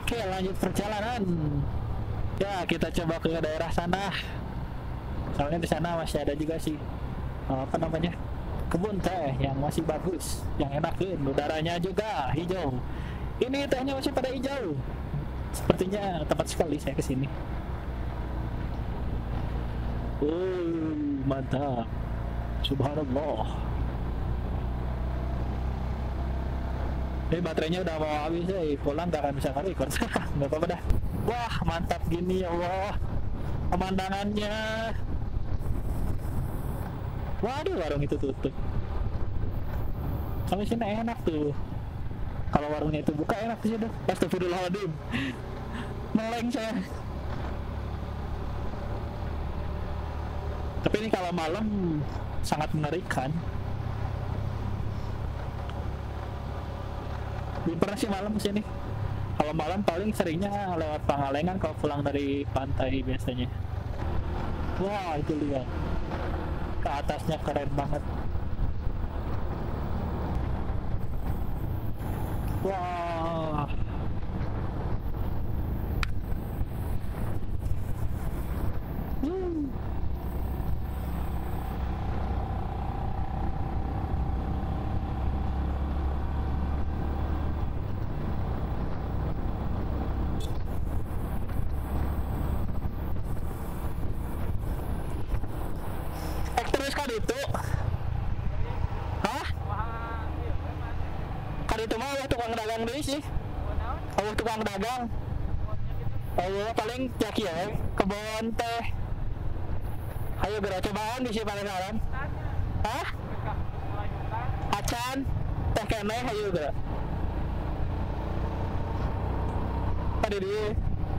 Oke, lanjut perjalanan. Ya, kita coba ke daerah sana. Soalnya di sana masih ada juga sih apa namanya, kebun teh yang masih bagus, yang enakin, udaranya juga hijau. Ini tehnya masih pada hijau. Sepertinya tepat sekali saya kesini. Mantap. Subhanallah. Ini baterainya udah mau habis ya, pulang gak akan bisa nge-record. Gak apa-apa dah. Wah, mantap gini ya Allah. Pemandangannya. Waduh, warung itu tutup. Sampai sini enak tuh. Kalau warungnya itu buka enak sih tuh. Astagfirullahaladzim. Meleng saya. Tapi ini kalau malam sangat mengerikan. Belum pernah sih malam kesini. Kalau malam paling seringnya lewat Pangalengan kalau pulang dari pantai biasanya. Wah, itu lihat. Ke atasnya keren banget. Wah. Hmm. Terus kan itu. Hah? Kan itu mah tukang dagang deh sih. Oh, tukang dagang. Oh, paling caki ya, kebun teh. Ayo gerak cobaan di sini paling. Hah? Acan, teh keneh ayo gerak. Tadi dia.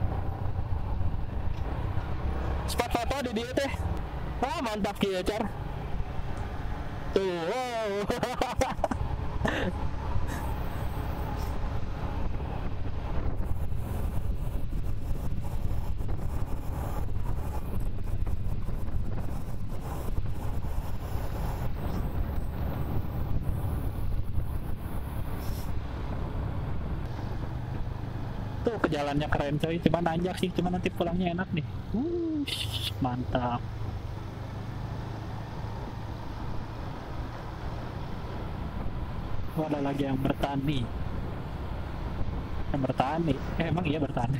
Spot foto di dia teh. Wah, mantap kia car. Tuh, wow. Tuh ke jalannya keren coy, cuma nanjak sih, cuma nanti pulangnya enak nih. Mantap. Oh, ada lagi yang bertani. Yang bertani? Emang iya bertani.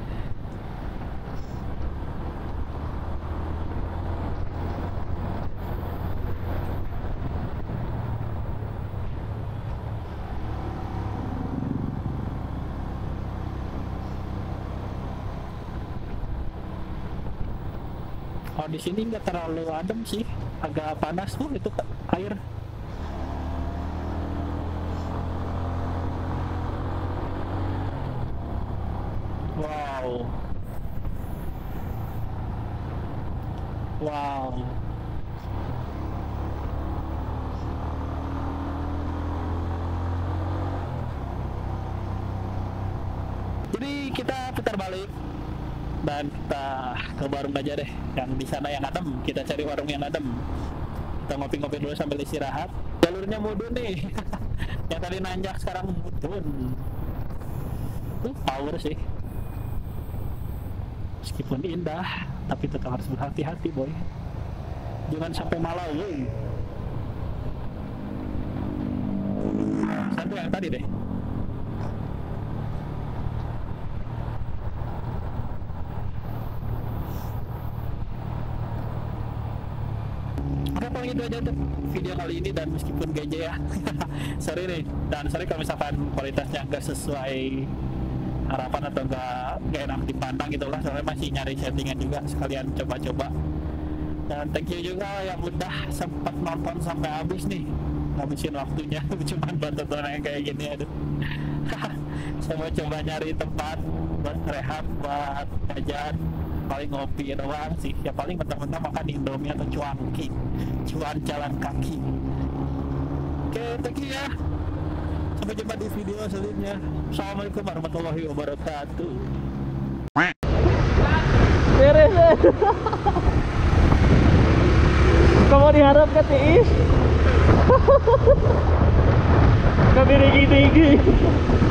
Oh, di sini nggak terlalu adem sih, agak panas tuh itu air. Wow. Wow. Jadi kita putar balik dan kita ke warung aja deh, yang di sana yang adem. Kita cari warung yang adem. Kita ngopi-ngopi dulu sambil istirahat. Jalurnya mudun nih. Yang tadi nanjak sekarang mudun. Power sih. Meskipun indah, tapi tetap harus berhati-hati boy. Jangan sampai malau woy. Satu yang tadi deh. Oke, paling itu aja tuh video kali ini, dan meskipun gaje ya. Sorry nih, dan sorry kalau misalkan kualitasnya nggak sesuai harapan atau nggak enak dipandang gitu lah, soalnya masih nyari settingan juga sekalian coba-coba. Dan thank you juga yang udah sempat nonton sampai habis nih, ngabisin waktunya cuma buat tonton yang kayak gini. Aduh. Saya mau coba nyari tempat buat rehat, buat jajan, paling ngopi doang sih ya, paling mentang-mentang makan Indomie atau cuanki, cuan jalan kaki. Oke, thank you ya. Sampai jumpa di video selanjutnya. Assalamualaikum warahmatullahi wabarakatuh. Beres. Kamu diharap ke Tiis? Kami tinggi-tinggi.